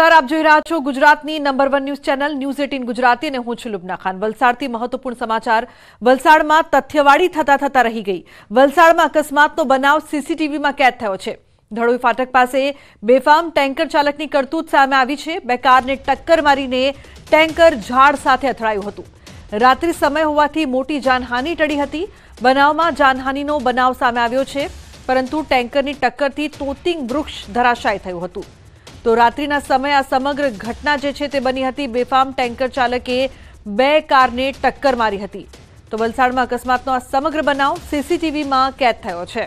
નમસ્કાર, આપ જોઈ રહ્યા છો ગુજરાતની number 1 news channel news 18 Gujarati અને હું છું લુબના ખાન। વલસાડથી મહત્વપૂર્ણ સમાચાર। વલસાડમાં તથ્યવાડી થતા રહી ગઈ। વલસાડમાં અકસ્માતનો બનાવ સીસીટીવીમાં કેદ થયો છે। ધડોઈ ફાટક પાસે બેફામ ટેન્કર ચાલકની કરતૂત સામે આવી છે। બે કારને ટક્કર મારીને ટેન્કર ઝાડ સાથે અથડાયું હતું। રાત્રિ સમય હોવાથી મોટી જાનહાનિ ટળી હતી। બનાવમાં જાનહાનિનો બનાવ સામે આવ્યો છે, પરંતુ ટેન્કરની ટક્કરથી તોતિંગ વૃક્ષ ધરાશાયી થયું હતું। तो रात्रिना समय आ समग्र घटना जे छे ते बनी हती। बेफाम टेंकर चालके बे कारने टक्कर मारी हती। तो वलसाडमां अकस्मातनो आ समग्र बनाव सीसीटीवी में कैद थयो छे।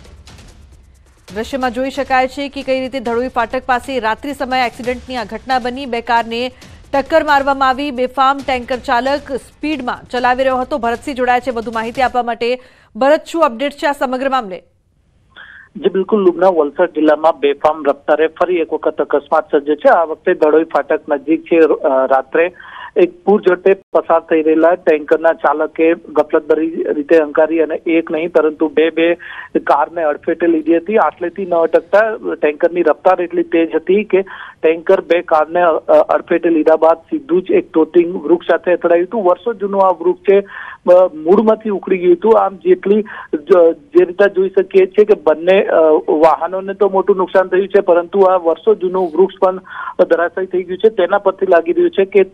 दृश्यमां जोई शकाय छे कि कई रीते धड़ोई फाटक पासे रात्रि समय एक्सिडेंटनी आ घटना बनी। बे कारने टक्कर मारवामां आवी। बेफाम टेंकर चालक स्पीडमां चलावी रह्यो हतो। भरतसिंह जोડાયા છે વધુ માહિતી આપવા માટે। ભરત, શું અપડેટ છે આ સમગ્ર મામલે? जी बिल्कुल लुबना, वलसाड जिला में बेफाम रफ्तारे फरी एक वखत अकस्मात सर्जे छे। आ वखते धड़ोई फाटक नजीक छे रात्रे एक पूर झड़पे पसार थई रहेला टेंकरना चालके गफलतभरी रीते हंकारी अने एक नहीं परंतु बे कार ने अडफेटे लीधी हती। आटलेथी न अटकता टेंकरनी रफ्तार एटली तेज हती के टेंकर बे कार ने अडफेटे लीधा बाद सीधुं ज एक तोतिंग वृक्ष साथे અથડાયું હતું। વર્ષો જૂનું આ વૃક્ષ છે, મૂળમાંથી ઉખડી ગયું હતું। આમ જેટલી જે રીતે જોઈ શકીએ છીએ કે બંને વાહનોને તો મોટું નુકસાન થયું છે, પરંતુ આ વર્ષો જૂનું વૃક્ષ પણ ધરાશાયી થઈ ગયું છે। તેના પરથી લાગી રહ્યું છે કે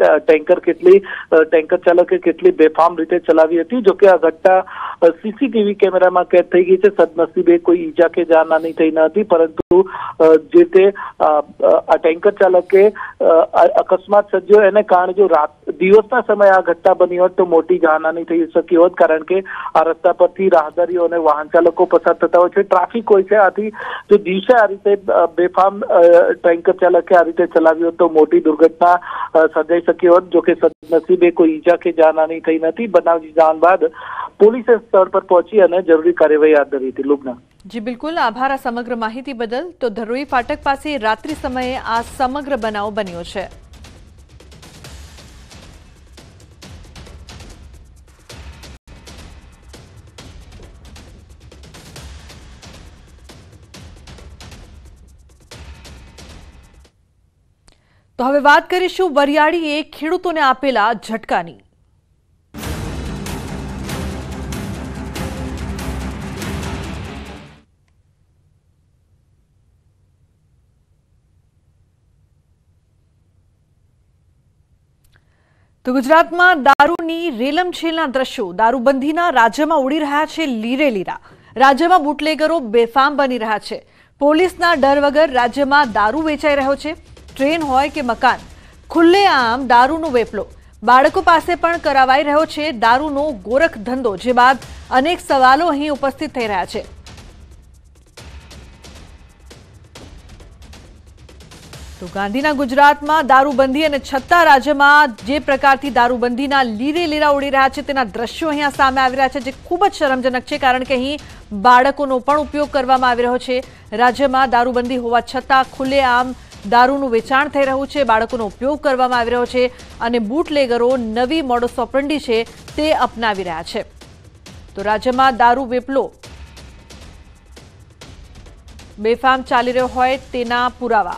ટેન્કર ચાલકે કેટલી બેફામ રીતે ચલાવી હતી। જો કે આ ઘટના સીસીટીવી કેમેરામાં કેદ થઈ ગઈ છે। સદનસીબે કોઈ ઈજા કે જાનહાનિ થઈ ન હતી, પરંતુ જે તે આ ટેન્કર ચાલકે અકસ્માત સર્જ્યો એને કારણે જો દિવસના સમયે આ ઘટના બની હોત તો મોટી જાનહાનિ થઈ શકી હોત, કારણ કે આ રસ્તા પરથી રાહદારીઓ અને વાહન ચાલકો પસાર થતા હોય છે, ટ્રાફિક હોય છે। આથી જો દિવસે આ રીતે બેફામ ટેન્કર ચાલકે આ રીતે ચલાવ્યો તો મોટી દુર્ઘટના સર્જાઈ શકી હોત। જો કે સદનસીબે કોઈ ઈજા કે જાનહાનિ થઈ નથી। બનાવની જાણ બાદ પોલીસે સ્થળ પર પહોંચી અને જરૂરી કાર્યવાહી હાથ ધરી હતી। લુબના जी बिल्कुल, आभार आ समग्र माहिती बदल। तो धड़ोई फाटक पासे रात्रि समये आ समग्र बनाव बन्यो छे। तो हवे बात करीशुं वरियाळीए खेडूतोने आपेला झटकानी। तो गुजरात में दारूनी रेलमछेलना दृश्यो। दारूबंधीना राज्यमां उड़ी रह्या छे लीरे लीरा। राज्यमां बूटलेगरो बेफाम बनी रह्या छे। पोलीसना डर वगर राज्यमां दारू वेचाई रह्यो छे। ट्रेन होय के मकान, खुल्लेआम दारूनो वेपलो। बाळको पासे पण करावाई रह्यो छे दारूनो गोरख धंधो, जे बाद अनेक सवालो અહીં उपस्थित થઈ રહ્યા છે। तो गांधीना गुजरातमां दारूबंधी अने छत्ता राज्यमां जे प्रकारथी दारूबंधीना लीरे लीरा उड़ी रह्या छे तेना दृश्यो अहींया सामे आवी रह्या छे, जे खूब ज शरमजनक छे, कारण के અહીં बाळकोनो पण उपयोग કરવામાં આવી રહ્યો છે। રાજ્યમાં દારૂબંધી હોવા છતાં ખુલ્લેઆમ દારૂનું વેચાણ થઈ રહ્યું છે, બાળકોનો ઉપયોગ કરવામાં આવી રહ્યો છે અને બૂટલેગરો નવી મોડસ ઓપરન્ડી છે તે અપનાવી રહ્યા છે। તો રાજ્યમાં દારૂ વેપલો બેફામ ચાલી રહ્યો હોય તેના પુરાવા।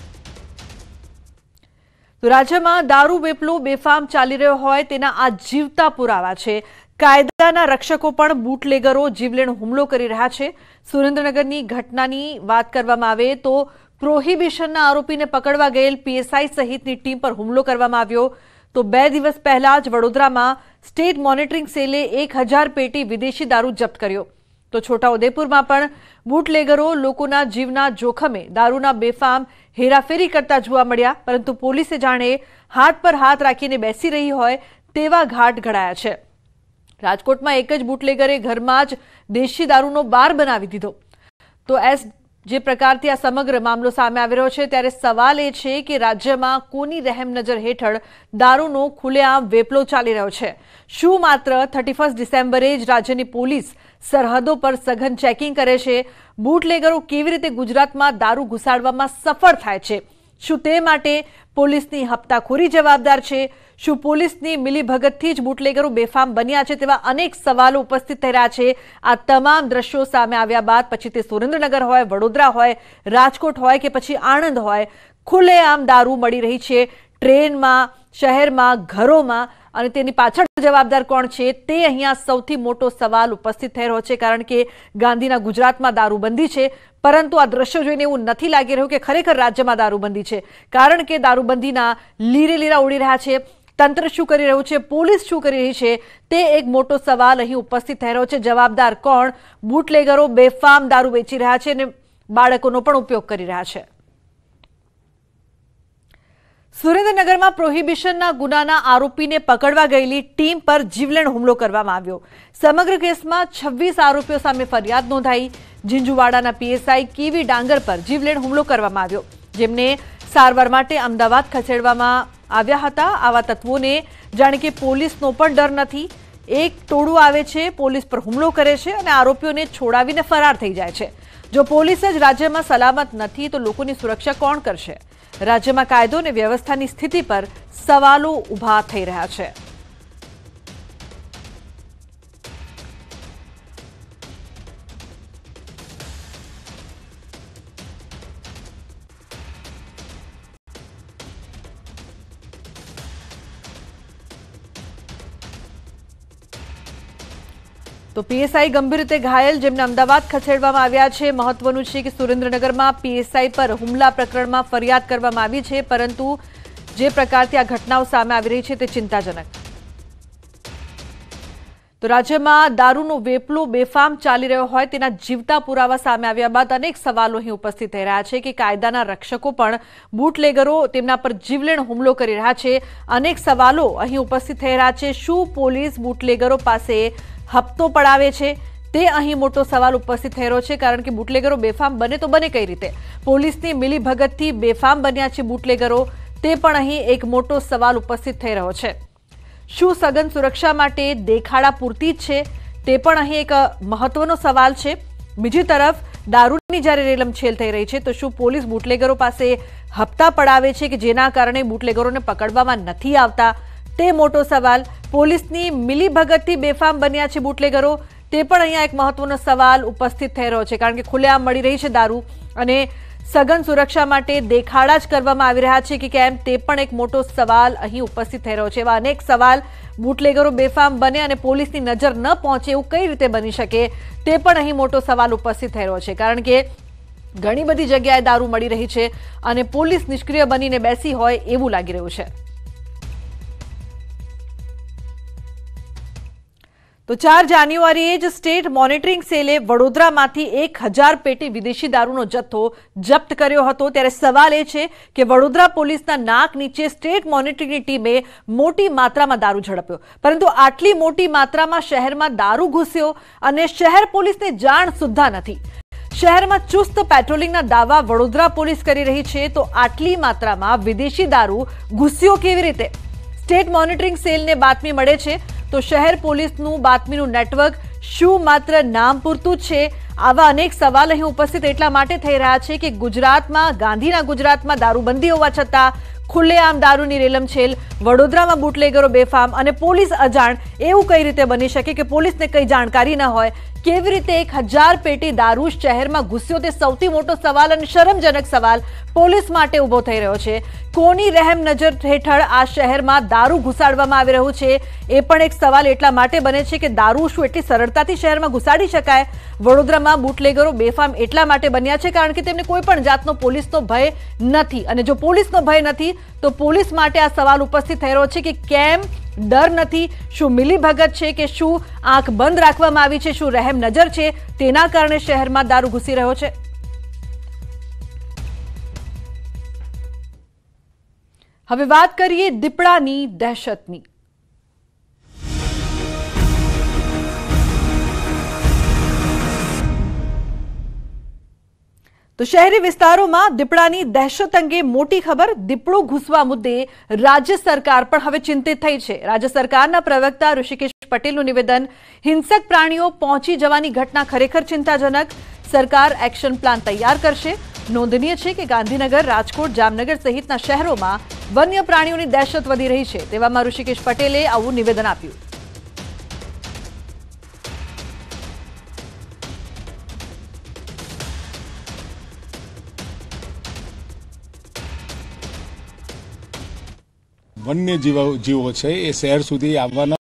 તો રાજ્યમાં દારૂ વેપલો બેફામ ચાલી રહ્યો હોય તેના આ જીવતા પુરાવા છે। કાયદાના રક્ષકો પણ બૂટલેગરો જીવલેણ હુમલો કરી રહ્યા છે। સુરેન્દ્રનગરની ઘટનાની વાત કરવામાં આવે તો પ્રોહિબિશનના આરોપીને પકડવા ગયેલ પીએસઆઈ સહિતની ટીમ પર હુમલો કરવામાં આવ્યો। તો 2 દિવસ પહેલા જ વડોદરામાં સ્ટેટ મોનિટરિંગ સેલે 1000 પેટી વિદેશી દારૂ જપ્ત કર્યો। તો છોટાઉદેપુરમાં પણ બૂટલેગરો લોકોના જીવના જોખમે દારૂના બેફામ હેરાફેરી કરતા જોવા મળ્યા, પરંતુ પોલીસે જાણે હાથ પર હાથ રાખીને બેસી રહી હોય તેવા ઘાટ ઘડાયા છે। રાજકોટમાં એક જ બૂટલેગરે ઘરમાં જ દેશી દારૂનો બાર બનાવી દીધો। તો જે પ્રકારથી આ સમગ્ર મામલો સામે આવી રહ્યો છે, ત્યારે સવાલ એ છે કે રાજ્યમાં કોની રહેમ નજર હેઠળ દારૂનો ખુલ્લેઆમ વેપલો ચાલી રહ્યો છે? શું માત્ર 31 ડિસેમ્બરે જ રાજ્યની પોલીસ સરહદો પર સઘન ચેકિંગ કરે છે? બૂટલેગરો કેવી રીતે ગુજરાતમાં દારૂ ઘુસાડવામાં સફળ થાય છે? શું તે માટે પોલીસની હપ્તાખોરી જવાબદાર છે? શું પોલીસની મિલીભગતથી જ બૂટલેગરો બેફામ બન્યા છે? તેવા અનેક સવાલો ઉપસ્થિત થઈ રહ્યા છે। આ તમામ દ્રશ્યો સામે આવ્યા બાદ પછી તે સુરેન્દ્રનગર હોય, વડોદરા હોય, રાજકોટ હોય કે પછી આણંદ હોય, ખુલ્લેઆમ દારૂ મળી રહી છે ટ્રેનમાં, શહેરમાં, ઘરોમાં, અને તેની પાછળ જવાબદાર કોણ છે તે અહીંયા સૌથી મોટો સવાલ ઉપસ્થિત થઈ રહ્યો છે. કારણ કે ગાંધીના ગુજરાતમાં દારૂબંધી છે, પરંતુ આ દ્રશ્યો જોઈને એવું નથી લાગી રહ્યું કે ખરેખર રાજ્યમાં દારૂબંધી છે. કારણ કે દારૂબંધીના લીરેલીરા ઉડી રહ્યા છે. તંત્ર શું કરી રહ્યું છે, પોલીસ શું કરી રહી છે, તે એક મોટો સવાલ અહીં ઉપસ્થિત થઈ રહ્યો છે. જવાબદાર કોણ? બુટલેગરો બેફામ દારૂ વેચી રહ્યા છે અને બાળકોનો પણ ઉપયોગ કરી રહ્યા છે. સુરેન્દ્રનગરમાં પ્રોહિબિશનના ગુનાના આરોપીને પકડવા ગયેલી ટીમ પર જીવલેણ હુમલો કરવામાં આવ્યો. સમગ્ર કેસમાં 26 આરોપીઓ સામે ફરિયાદ નોંધાઈ. ઝીંઝુવાડાના પીએસઆઈ કેવી ડાંગર પર જીવલેણ હુમલો કરવામાં આવ્યો, જેમને સારવાર માટે અમદાવાદ ખસેડવામાં આવ્યા હતા. આવા તત્વોને જાણે કે પોલીસનો પણ ડર નથી. એક ટોળું આવે છે, પોલીસ પર હુમલો કરે છે અને આરોપીઓને છોડાવીને ફરાર થઈ જાય છે. જો પોલીસ જ રાજ્યમાં સલામત નથી તો લોકોની સુરક્ષા કોણ કરશે? રાજ્યમાં કાયદો અને વ્યવસ્થાની સ્થિતિ પર સવાલો ઊભા થઈ રહ્યા છે. તો પીએસઆઈ ગંભીર રીતે ઘાયલ, જેમને અમદાવાદ ખસેડવામાં આવ્યા છે. મહત્વનું છે કે સુરેન્દ્રનગરમાં પીએસઆઈ પર હુમલા પ્રકરણમાં ફરિયાદ કરવામાં આવી છે, પરંતુ જે પ્રકારથી આ ઘટનાઓ સામે આવી રહી છે તે ચિંતાજનક. તો રાજ્યમાં દારૂનો વેપલો બેફામ ચાલી રહ્યો હોય તેના જીવતા પુરાવા સામે આવ્યા બાદ અનેક સવાલો અહીં ઉપસ્થિત થઈ રહ્યા છે કે કાયદાના રક્ષકો પણ બુટલેગરો તેમના પર જીવલેણ હુમલો કરી રહ્યા છે. અનેક સવાલો અહીં ઉપસ્થિત થઈ રહ્યા છે. શું પોલીસ બુટલેગરો પાસે હપ્તો પડાવે છે? તે અહીં મોટો સવાલ ઉપસ્થિત થઈ રહ્યો છે. કારણ કે બુટલેગરો બેફામ બને તો બને કઈ રીતે? પોલીસની મિલીભગતથી બેફામ બન્યા છે બુટલેગરો, તે પણ અહીં એક મોટો સવાલ ઉપસ્થિત થઈ રહ્યો છે. શું સઘન સુરક્ષા માટે દેખાડા પૂરતી જ છે? તે પણ અહીં એક મહત્વનો સવાલ છે. બીજી તરફ દારૂની જ્યારે રેલમછેલ થઈ રહી છે તો શું પોલીસ બુટલેગરો પાસે હપ્તા પડાવે છે કે જેના કારણે બુટલેગરોને પકડવામાં નથી આવતા? તે મોટો સવાલ. પોલીસની મિલીભગતથી બેફામ બન્યા છે બુટલેગરો, તે પણ અહીંયા એક મહત્વનો સવાલ ઉપસ્થિત થઈ રહ્યો છે. કારણ કે ખુલ્લેઆમ મળી રહી છે દારૂ અને સઘન સુરક્ષા માટે દેખાડા જ કરવામાં આવી રહ્યા છે કે કેમ, તે પણ એક મોટો સવાલ અહીં ઉપસ્થિત થઈ રહ્યો છે. એવા અનેક સવાલ. બુટલેગરો બેફામ બને અને પોલીસની નજર ન પહોંચે એવું કઈ રીતે બની શકે, તે પણ અહીં મોટો સવાલ ઉપસ્થિત થઈ રહ્યો છે. કારણ કે ઘણી બધી જગ્યાએ દારૂ મળી રહી છે અને પોલીસ નિષ્ક્રિય બનીને બેસી હોય એવું લાગી રહ્યું છે. તો 4 જાન્યુઆરીએ જ સ્ટેટ મોનિટરિંગ સેલે વડોદરામાંથી 1000 પેટી વિદેશી દારૂનો જથ્થો જપ્ત કર્યો હતો. ત્યારે સવાલ એ છે કે વડોદરા પોલીસના નાક નીચે સ્ટેટ મોનિટરિંગની ટીમે મોટી માત્રામાં દારૂ ઝડપ્યો, પરંતુ આટલી મોટી માત્રામાં શહેરમાં દારૂ ઘૂસ્યો અને શહેર પોલીસને જાણ સુદ્ધા નથી. શહેરમાં ચુસ્ત પેટ્રોલિંગના દાવા વડોદરા પોલીસ કરી રહી છે, તો આટલી માત્રામાં વિદેશી દારૂ ઘૂસ્યો કેવી રીતે? સ્ટેટ મોનિટરિંગ સેલને બાતમી મળે છે તો શહેર પોલીસનું બાતમીનું નેટવર્ક શું માત્ર નામ પૂરતું જ છે? આવા અનેક સવાલ અહીં ઉપસ્થિત એટલા માટે થઈ રહ્યા છે કે ગુજરાતમાં, ગાંધીના ગુજરાતમાં દારૂબંધી હોવા છતાં ખુલ્લેઆમ દારૂની રેલમછેલ, વડોદરામાં બુટલેગરો બેફામ અને પોલીસ અજાણ, એવું કઈ રીતે બની શકે કે પોલીસને કઈ જાણકારી ન હોય? કેવી રીતે 1000 પેટી દારૂ શહેરમાં ઘૂસ્યો, તે સૌથી મોટો સવાલ અને શરમજનક સવાલ પોલીસ માટે ઉભો થઈ રહ્યો છે. કોની રહેમ નજર હેઠળ આ શહેરમાં દારૂ ઘુસાડવામાં આવી રહ્યું છે, એ પણ એક સવાલ એટલા માટે બને છે કે દારૂ શું એટલી સરળતાથી શહેરમાં ઘુસાડી શકાય? વડોદરામાં બુટલેગરો બેફામ એટલા માટે બન્યા છે કારણ કે તેમને કોઈ પણ જાતનો પોલીસનો ભય નથી, અને જો પોલીસનો ભય નથી તો પોલીસ માટે આ સવાલ ઉપસ્થિત થઈ રહ્યો છે કે કેમ ડર નથી? શું મિલીભગત છે કે શું આંખ બંધ રાખવામાં આવી છે? શું રહેમ નજર છે? તેના કારણે શહેરમાં દારૂ ઘૂસી રહ્યો છે. હવે વાત કરીએ દીપડાની દહેશતની. તો શહેરી વિસ્તારોમાં દીપડાની દહેશત અંગે મોટી ખબર. દીપડો ઘૂસવા મુદ્દે રાજ્ય સરકાર પણ હવે ચિંતિત થઈ છે. રાજ્ય સરકારના પ્રવક્તા ઋષિકેશ પટેલનું નિવેદન, હિંસક પ્રાણીઓ પહોંચી જવાની ઘટના ખરેખર ચિંતાજનક. સરકાર એક્શન પ્લાન તૈયાર કરશે. નોંધનીય છે કે ગાંધીનગર, રાજકોટ, જામનગર સહિતના શહેરોમાં વન્ય પ્રાણીઓની દહેશત વધી રહી છે. તેવામાં ઋષિકેશ પટેલે આવું નિવેદન આપ્યું. વન્ય જીવો છે એ શહેર સુધી આવવાના